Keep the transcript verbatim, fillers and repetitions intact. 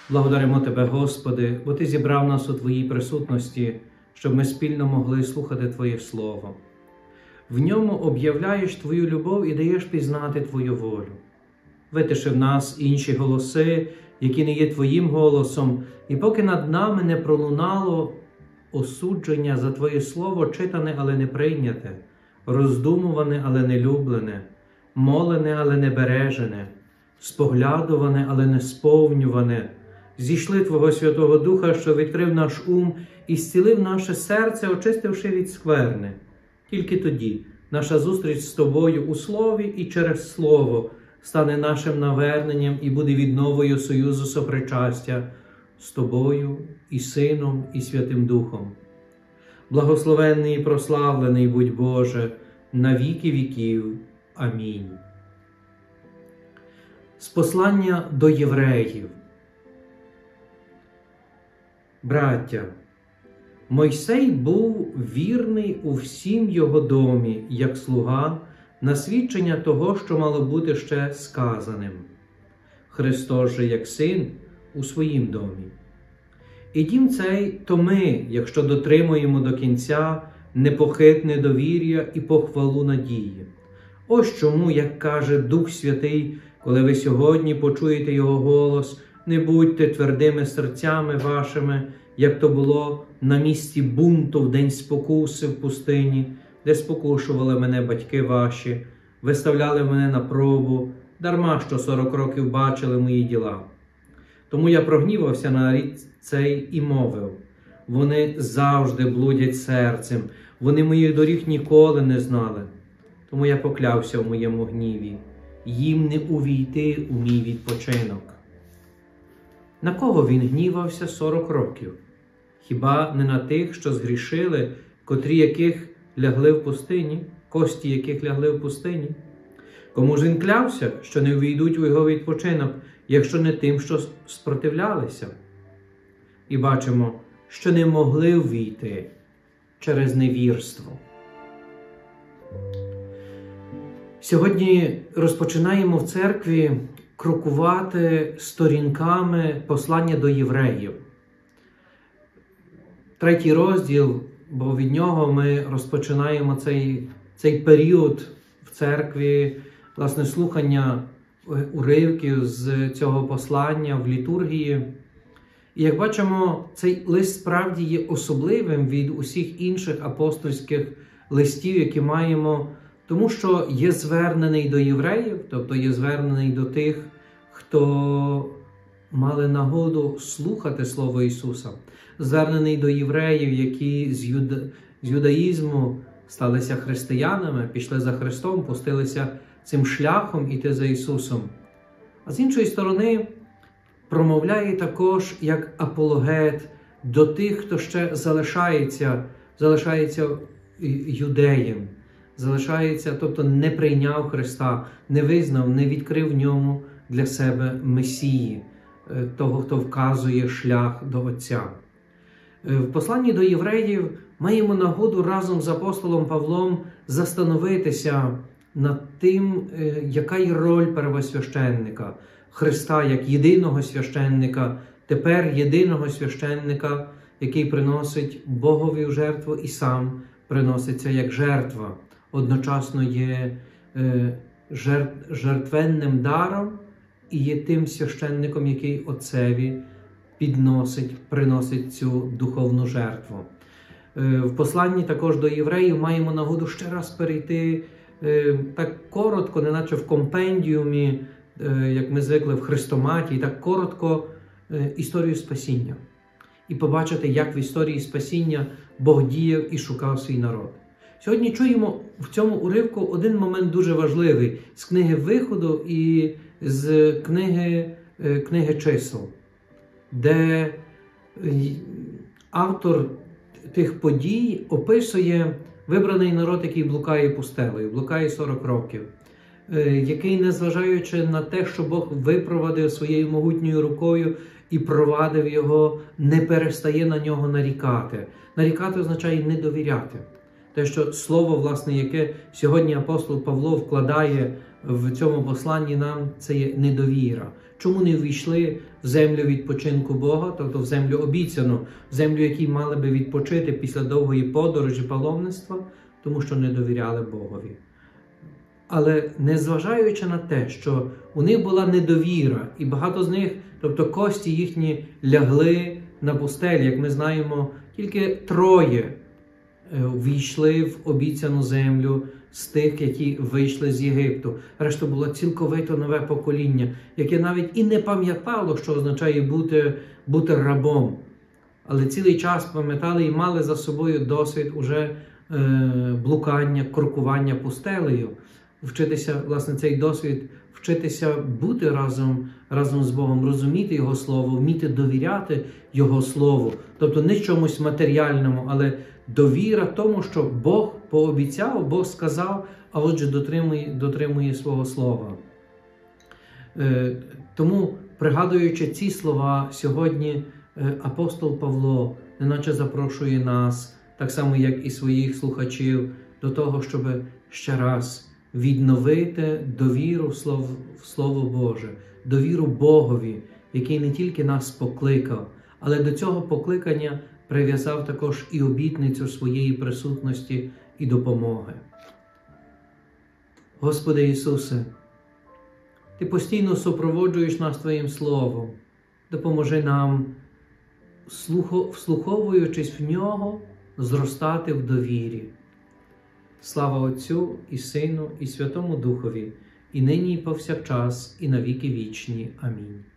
Благодаримо Тебе, Господи, бо Ти зібрав нас у Твоїй присутності, щоб ми спільно могли слухати Твоє Слово. В ньому об'являєш Твою любов і даєш пізнати Твою волю. Витиши в нас інші голоси, які не є Твоїм голосом, і поки над нами не пролунало осудження за Твоє Слово, читане, але не прийняте, роздумуване, але не люблене, молене, але не бережене, споглядуване, але не сповнюване, зійшли Твого Святого Духа, що відкрив наш ум і зцілив наше серце, очистивши від скверни. Тільки тоді наша зустріч з Тобою у Слові і через Слово стане нашим наверненням і буде відновою союзу сопричастя з Тобою і Сином, і Святим Духом. Благословенний і прославлений будь Боже, на віки віків. Амінь. З послання до євреїв. Браття, Мойсей був вірний у всім його домі, як слуга, на свідчення того, що мало бути ще сказаним. Христос же, як син, у своїм домі. І дім цей то ми, якщо дотримуємо до кінця непохитне довір'я і похвалу надії. Ось чому, як каже Дух Святий, коли ви сьогодні почуєте Його голос, не будьте твердими серцями вашими, як то було на місці бунту в день спокуси в пустині, де спокушували мене батьки ваші, виставляли мене на пробу, дарма що сорок років бачили мої діла. Тому я прогнівався на рід цей і мовив: вони завжди блудять серцем, вони моїх доріг ніколи не знали. Тому я поклявся в моєму гніві, їм не увійти у мій відпочинок. На кого він гнівався сорок років? Хіба не на тих, що згрішили, котрі яких лягли в пустині, кості яких лягли в пустині? Кому ж він клявся, що не увійдуть у його відпочинок, якщо не тим, що спротивлялися? І бачимо, що не могли увійти через невірство. Сьогодні розпочинаємо в церкві крокувати сторінками послання до євреїв. Третій розділ, бо від нього ми розпочинаємо цей, цей період в церкві, власне, слухання уривків з цього послання в літургії. І як бачимо, цей лист справді є особливим від усіх інших апостольських листів, які маємо, тому що є звернений до євреїв, тобто є звернений до тих, хто мали нагоду слухати Слово Ісуса. Звернений до євреїв, які з, юда... з юдаїзму сталися християнами, пішли за Христом, пустилися цим шляхом іти за Ісусом. А з іншої сторони, промовляє також як апологет до тих, хто ще залишається, залишається юдеєм, залишається, тобто не прийняв Христа, не визнав, не відкрив в ньому для себе Месії, того, хто вказує шлях до Отця. В посланні до євреїв маємо нагоду разом з апостолом Павлом застановитися над тим, яка є роль первосвященника, Христа як єдиного священника, тепер єдиного священника, який приносить Богові в жертву і сам приноситься як жертва. Одночасно є жертвенним даром і є тим священником, який Отцеві підносить, приносить цю духовну жертву. В посланні також до євреїв маємо нагоду ще раз перейти так коротко, неначе в компендіумі, як ми звикли в хрестоматі, так коротко історію спасіння. І побачити, як в історії спасіння Бог діяв і шукав свій народ. Сьогодні чуємо в цьому уривку один момент дуже важливий з книги Виходу і з книги, книги Чисел, де автор тих подій описує вибраний народ, який блукає пустелею, блукає сорок років, який, незважаючи на те, що Бог випровадив своєю могутньою рукою і провадив його, не перестає на нього нарікати. Нарікати означає не довіряти. Те, що слово, власне, яке сьогодні апостол Павло вкладає в цьому посланні нам, це є недовіра. Чому не ввійшли в землю відпочинку Бога, тобто в землю обіцяну, в землю, якій мали би відпочити після довгої подорожі паломництва? Тому що не довіряли Богові. Але незважаючи на те, що у них була недовіра, і багато з них, тобто кості їхні, лягли на пустелі, як ми знаємо, тільки троє ввійшли в обіцяну землю з тих, які вийшли з Єгипту. Решта було цілковито нове покоління, яке навіть і не пам'ятало, що означає бути, бути рабом. Але цілий час пам'ятали і мали за собою досвід уже е, блукання, крокування пустелею. Вчитися, власне, цей досвід, вчитися бути разом, разом з Богом, розуміти Його Слово, вміти довіряти Його Слову. Тобто не чомусь матеріальному, але довіра тому, що Бог пообіцяв, Бог сказав, а отже дотримує, дотримує свого слова. Е, тому, пригадуючи ці слова, сьогодні е, апостол Павло неначе запрошує нас, так само як і своїх слухачів, до того, щоб ще раз відновити довіру в Слово, в Слово Боже, довіру Богові, який не тільки нас покликав, але до цього покликання прив'язав також і обітницю своєї присутності і допомоги. Господи Ісусе, Ти постійно супроводжуєш нас Твоїм Словом. Допоможи нам, вслуховуючись в Нього, зростати в довірі. Слава Отцю і Сину і Святому Духові, і нині і повсякчас, і на віки вічні. Амінь.